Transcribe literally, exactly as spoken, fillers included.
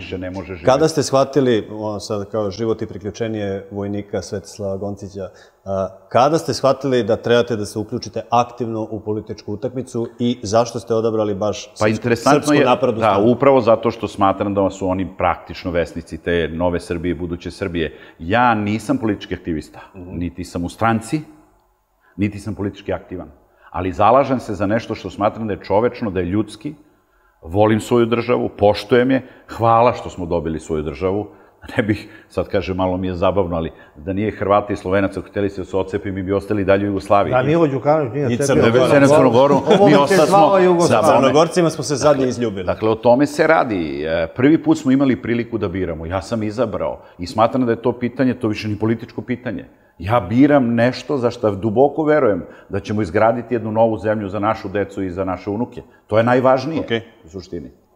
više ne može živjeti. Kada ste shvatili, ono sad kao život i priključenje vojnika Svetislava Goncića, kada ste shvatili da trebate da se uključite aktivno u političku utakmicu i zašto ste odabrali baš Srpsku naprednu stranku? Da, upravo zato što smatram da su oni praktično vesnici te nove Srbije i buduće Srbije. Ja nisam politički aktivista, niti sam u stranci, niti sam politički aktivan. Ali zalažem se za nešto što smatram da je čovečno, da je ljudski, volim svoju državu, poštujem je, hvala što smo dobili svoju državu. Ne bih, sad kažem, malo mi je zabavno, ali da nije Hrvata i Slovenaca hteli se da se ocepi, mi bi ostali dalje u Jugoslaviji. Da, Milo Đukanović nije ocepio. I Crnogoru. Mi ostasmo... Sa Crnogorcima smo se zadnje izljubili. Dakle, o tome se radi. Prvi put smo imali priliku da biramo. Ja sam izabrao. I smatram da je to pitanje, to više ni političko pitanje. Ja biram nešto za što duboko verujem da ćemo izgraditi jednu novu zemlju za našu decu i za naše unuke. To je najvažnije u suštini.